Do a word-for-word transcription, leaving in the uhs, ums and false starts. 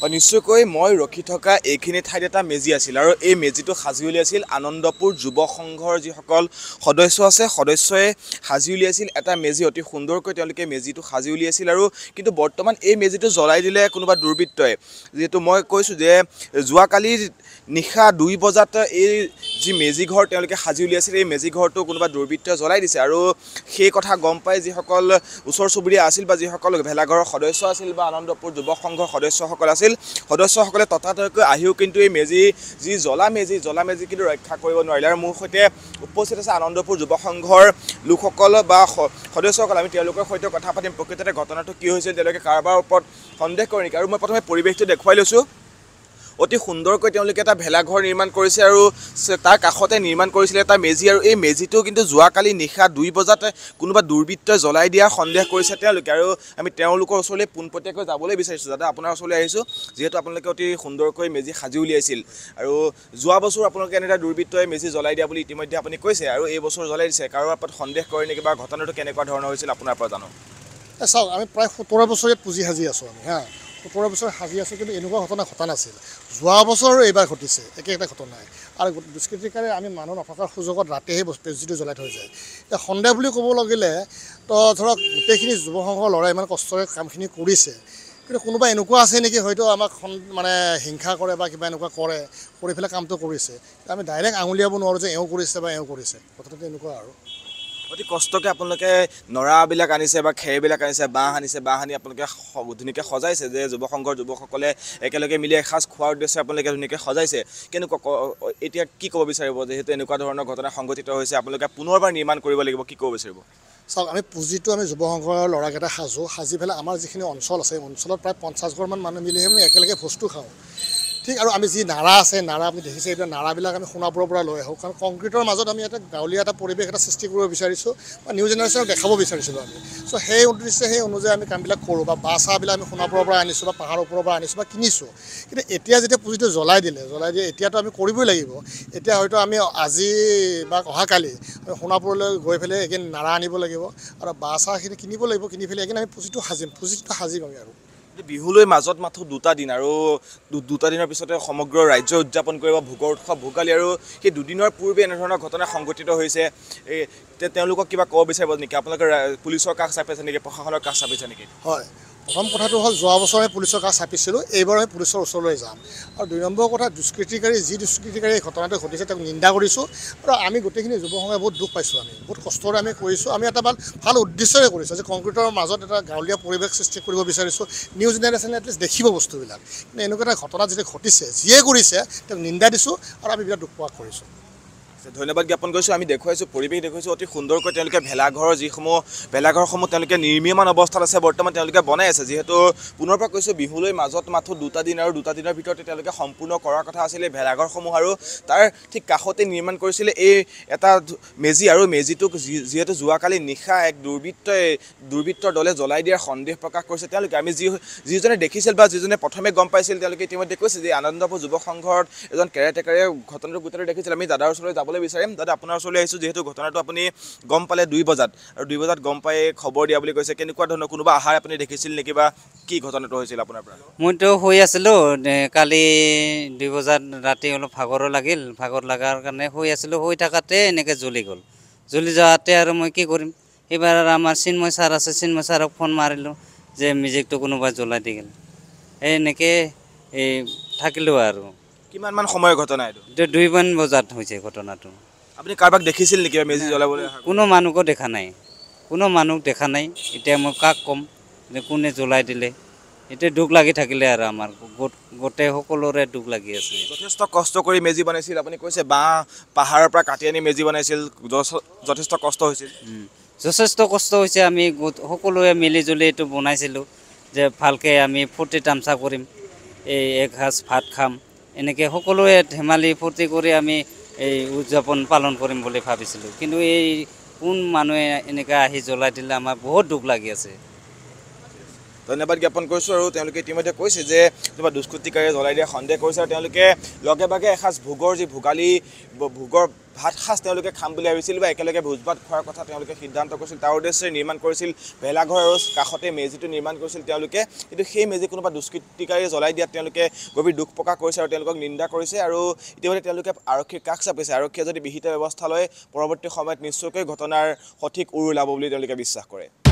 নিশ্চয়কৈ মই ৰখি থকা এইখিনি ঠাইত এটা মেজি আছিল আৰু এই মেজিটো সাজি উলিয়াইছিল আনন্দপুৰ যুৱ সংঘৰ যিসকল সদস্য আছে সদস্যই সাজি উলিয়াইছিল এটা মেজি অতি সুন্দৰকৈ তেওঁলোকে মেজিটো সাজি উলিয়াইছিল আৰু কিন্তু বৰ্তমান এই মেজিটো জ্বলাই দিলে কোনোবা দুৰ্বৃত্তই যেহেতু মই কৈছোঁ যে যোৱাকালি নিশা দুই বজাত এই যি মেজি ঘৰ তেওঁলোকে সাজি উলিয়াইছিল এই মেজি ঘৰটো কোনোবা দুৰ্বৃত্তই জ্বলাই দিছে আৰু সেই কথা গম পাই যিসকল ওচৰ চুবুৰীয়া আছিল বা যিসকল ভেলাঘৰৰ সদস্য আছিল বা আনন্দপুৰ যুৱ সংঘৰ সদস্যসকল আছিল সদস্যসকলে ততাতৈয়াকৈ আহিও কিন্তু এই মেজি যি জ্বলা মেজি জ্বলা মেজি কিন্তু ৰক্ষা কৰিব নোৱাৰিলে আৰু মোৰ সৈতে উপস্থিত আছে আনন্দপুৰ যুৱ সংঘৰ লোকসকল বা সদস্যসকল আমি তেওঁলোকৰ সৈতে কথা পাতিম প্ৰকৃততে ঘটনাটো কি হৈছিল তেওঁলোকে কাৰোবাৰ ওপৰত সন্দেহ কৰে নেকি আৰু মই প্ৰথমে পৰিৱেশটো দেখুৱাই লৈছোঁ অতি সুন্দৰকৈ তেওঁলোকে এটা ভেলাঘৰ নিৰ্মাণ কৰিছে আৰু তাৰ কাষতে নিৰ্মাণ কৰিছিলে এটা মেজি আৰু এই মেজিটো কিন্তু যোৱাকালি নিশা দুই বজাত কোনোবা দুৰ্বৃত্তই জ্বলাই দিয়াৰ সন্দেহ কৰিছে তেওঁলোকে আৰু আমি তেওঁলোকৰ ওচৰলৈ পোনপটীয়াকৈ যাবলৈ বিচাৰিছোঁ দাদা আপোনাৰ ওচৰলৈ আহিছোঁ যিহেতু আপোনালোকে অতি সুন্দৰকৈ মেজি সাজি উলিয়াইছিল আৰু যোৱা বছৰ আপোনালোকে এনেদৰে দুৰ্বৃত্তই মেজি জ্বলাই দিয়া বুলি ইতিমধ্যে আপুনি কৈছে আৰু এই বছৰ জ্বলাই দিছে কাৰোবাৰ ওপৰত সন্দেহ কৰে নেকি বা ঘটনাটো কেনেকুৱা ধৰণৰ হৈছিল আপোনাৰ পৰা জানো চাওক আমি প্ৰায় সোতৰ বছৰ ইয়াত পুঁজি সাজি আছোঁ আমি হা সোতৰ বছৰ সাজি আছোঁ কিন্তু এনেকুৱা ঘটনা ঘটা নাছিল যোৱা বছৰো এইবাৰ ঘটিছে একে এটা ঘটনাই আৰু দুষ্কৃতিকাৰে আমি মানুহ নথকাৰ সুযোগত ৰাতিহে মেজিটো জ্বলাই থৈ যায় এতিয়া সন্দেহ বুলি ক'ব লাগিলে তো ধৰক গোটেইখিনি যুৱ সংঘৰ ল'ৰাই ইমান কষ্টৰে কামখিনি কৰিছে কিন্তু কোনোবা এনেকুৱা আছে নেকি হয়তো আমাক মানে হিংসা কৰে বা কিবা এনেকুৱা কৰে কৰি পেলাই কামটো কৰিছে আমি ডাইৰেক্ট আঙুলিয়াব নোৱাৰোঁ যে এওঁ কৰিছে বা এওঁ কৰিছে কথাটো এনেকুৱা আৰু অতি কষ্টকৈ আপোনালোকে নৰাবিলাক আনিছে বা খেৰবিলাক আনিছে বাঁহ আনিছে বাঁহ আনি আপোনালোকে ধুনীয়াকৈ সজাইছে যে যুৱ সংঘৰ যুৱকসকলে একেলগে মিলি এসাঁজ খোৱাৰ উদ্দেশ্যে আপোনালোকে ধুনীয়াকৈ সজাইছে কেনেকুৱা এতিয়া কি ক'ব বিচাৰিব যিহেতু এনেকুৱা ধৰণৰ ঘটনা সংঘটিত হৈছে আপোনালোকে পুনৰবাৰ নিৰ্মাণ কৰিব লাগিব কি ক'ব বিচাৰিব চাওক আমি পুঁজিটো আমি যুৱ সংঘৰ ল'ৰাকেইটা সাজোঁ সাজি পেলাই আমাৰ যিখিনি অঞ্চল আছে অঞ্চলত প্ৰায় পঞ্চাছ ঘৰমান মানুহ মিলিহে আমি একেলগে ভোজটো খাওঁ ঠিক আৰু আমি যি নাৰা আছে নাৰা আপুনি দেখিছে এইবিলাক নাৰাবিলাক আমি সোণাপুৰৰ পৰা লৈ আহোঁ কাৰণ কংক্ৰিটৰ মাজত আমি এটা গাঁৱলীয়া এটা পৰিৱেশ এটা সৃষ্টি কৰিব বিচাৰিছোঁ বা নিউ জেনেৰেশ্যনক দেখাব বিচাৰিছিলোঁ আমি চ' সেই উদ্দেশ্যে সেই অনুযায়ী আমি কামবিলাক কৰোঁ বা বাঁহ চাহবিলাক আমি সোণাপুৰৰ পৰা আনিছোঁ বা পাহাৰৰ ওপৰৰ পৰা আনিছোঁ বা কিনিছোঁ কিন্তু এতিয়া যেতিয়া পুঁজিটো জ্বলাই দিলে জ্বলাই দিয়ে এতিয়াতো আমি কৰিবই লাগিব এতিয়া হয়তো আমি আজি বা অহাকালি আমি সোণাপুৰলৈ গৈ পেলাই এদিন নাৰা আনিব লাগিব আৰু বাঁহ চাহখিনি কিনিব লাগিব কিনি পেলাই এদিন আমি পুঁজিটো সাজিম পুঁজিটো সাজিম আমি আৰু বিহুলৈ মাজত মাথো দুটা দিন আৰু দুটা দিনৰ পিছতে সমগ্ৰ ৰাজ্য উদযাপন কৰিব ভোগৰ উৎসৱ ভোগালী আৰু সেই দুদিনৰ পূৰ্বে এনেধৰণৰ ঘটনা সংঘটিত হৈছে এই তেওঁলোকক কিবা ক'ব বিচাৰিব নেকি আপোনালোকে পুলিচৰ কাষ চাপিছে নেকি প্ৰশাসনৰ কাষ চাপিছে নেকি হয় প্ৰথম কথাটো হ'ল যোৱা বছৰ আমি পুলিচৰ কাষ চাপিছিলোঁ এইবাৰ আমি পুলিচৰ ওচৰলৈ যাম আৰু দুই নম্বৰ কথা দুষ্কৃতিকাৰী যি দুষ্কৃতিকাৰী এই ঘটনাটো ঘটিছে তেওঁক নিন্দা কৰিছোঁ আৰু আমি গোটেইখিনি যুৱ সংঘে বহুত দুখ পাইছোঁ আমি বহুত কষ্টৰে আমি কৰিছোঁ আমি এটা ভাল ভাল উদ্দেশ্যৰে কৰিছোঁ যে কংক্ৰিটৰ মাজত এটা গাঁৱলীয়া পৰিৱেশ সৃষ্টি কৰিব বিচাৰিছোঁ নিউ জেনেৰেশ্যনে এটলিষ্ট দেখিব বস্তুবিলাক কিন্তু এনেকুৱা এটা ঘটনা যেতিয়া ঘটিছে যিয়ে কৰিছে তেওঁক নিন্দা দিছোঁ আৰু আমি বিৰাট দুখ প্ৰকাশ কৰিছোঁ ধন্যবাদ জ্ঞাপন কৰিছোঁ আমি দেখুৱাইছোঁ পৰিৱেশ দেখুৱাইছোঁ অতি সুন্দৰকৈ তেওঁলোকে ভেলাঘৰৰ যিসমূহ ভেলাঘৰসমূহ তেওঁলোকে নিৰ্মীয়মান অৱস্থাত আছে বৰ্তমান তেওঁলোকে বনাই আছে যিহেতু পুনৰ পৰা কৈছোঁ বিহুলৈ মাজত মাথো দুটা দিন আৰু দুটা দিনৰ ভিতৰতে তেওঁলোকে সম্পূৰ্ণ কৰাৰ কথা আছিলে ভেলাঘৰসমূহ আৰু তাৰ ঠিক কাষতে নিৰ্মাণ কৰিছিলে এই এটা মেজি আৰু মেজিটোক যিহেতু যোৱাকালি নিশা এক দুৰ্বৃত্তই দুৰ্বৃত্তৰ দলে জ্বলাই দিয়াৰ সন্দেহ প্ৰকাশ কৰিছে তেওঁলোকে আমি যি যিজনে দেখিছিল বা যিজনে প্ৰথমে গম পাইছিল তেওঁলোকে ইতিমধ্যে কৈছে যে আনন্দপুৰ যুৱ সংঘত এজন কেৰেটেকাৰে ঘটনাটো গোটেই দেখিছিল আমি দাদাৰ ওচৰলৈ যাবলৈ বিচাৰিম দাদা আপোনাৰ ওচৰলৈ আহিছোঁ যিহেতু ঘটনাটো আপুনি গম পালে দুই বজাত আৰু দুই বজাত গম পাই খবৰ দিয়া বুলি কৈছে কেনেকুৱা ধৰণৰ কোনোবা আহাৰ আপুনি দেখিছিল নেকি বা কি ঘটনাটো হৈছিল আপোনাৰ পৰা মইতো শুই আছিলোঁ কালি দুই বজাত ৰাতি অলপ ভাগৰো লাগিল ভাগৰ লগাৰ কাৰণে শুই আছিলোঁ শুই থকাতে এনেকৈ জ্বলি গ'ল জ্বলি যাওঁতে আৰু মই কি কৰিম এইবাৰ আমাৰ চিন্ময় ছাৰ আছে চিন্ময় ছাৰক ফোন মাৰিলোঁ যে মিউজিকটো কোনোবাই জ্বলাই দি গ'ল এই এনেকৈ এই থাকিলোঁ আৰু কিমান মান সময়ৰ ঘটনা এইটো এইটো দুইমান বজাত হৈছে ঘটনাটো আপুনি কাৰোবাক দেখিছিল নেকি মেজি জ্বলাবলৈ কোনো মানুহকো দেখা নাই কোনো মানুহ দেখা নাই এতিয়া মই কাক ক'ম যে কোনে জ্বলাই দিলে এতিয়া দুখ লাগি থাকিলে আৰু আমাৰ গোটেই সকলোৰে দুখ লাগি আছে যথেষ্ট কষ্ট কৰি মেজি বনাইছিল আপুনি কৈছে বাঁহ পাহাৰৰ পৰা কাটি আনি মেজি বনাইছিল যথেষ্ট কষ্ট হৈছিল যথেষ্ট কষ্ট হৈছে আমি সকলোৱে মিলি জুলি এইটো বনাইছিলোঁ যে ভালকৈ আমি ফূৰ্তি তামচা কৰিম এই এসাঁজ ভাত খাম এনেকৈ সকলোৱে ধেমালি ফূৰ্তি কৰি আমি এই উদযাপন পালন কৰিম বুলি ভাবিছিলোঁ কিন্তু এই কোন মানুহে এনেকৈ আহি জ্বলাই দিলে আমাৰ বহুত দুখ লাগি আছে ধন্যবাদ জ্ঞাপন কৰিছোঁ আৰু তেওঁলোকে ইতিমধ্যে কৈছে যে কিবা দুষ্কৃতিকাৰীয়ে জ্বলাই দিয়া সন্দেহ কৰিছে আৰু তেওঁলোকে লগে ভাগে এসাঁজ ভোগৰ যি ভোগালী ভোগৰ ভাত সাঁজ তেওঁলোকে খাম বুলি ভাবিছিল বা একেলগে ভোজ ভাত খোৱাৰ কথা তেওঁলোকে সিদ্ধান্ত কৰিছিল তাৰ উদ্দেশ্যে নিৰ্মাণ কৰিছিল ভেলাঘৰ আৰু কাষতে মেজিটো নিৰ্মাণ কৰিছিল তেওঁলোকে কিন্তু সেই মেজি কোনোবা দুষ্কৃতিকাৰীয়ে জ্বলাই দিয়াত তেওঁলোকে গভীৰ দুখ প্ৰকাশ কৰিছে আৰু তেওঁলোকক নিন্দা কৰিছে আৰু ইতিমধ্যে তেওঁলোকে আৰক্ষীৰ কাষ চাপিছে আৰক্ষীয়ে যদি বিহিত ব্যৱস্থা লয় পৰৱৰ্তী সময়ত নিশ্চয়কৈ ঘটনাৰ সঠিক উৰ ওলাব বুলি তেওঁলোকে বিশ্বাস কৰে।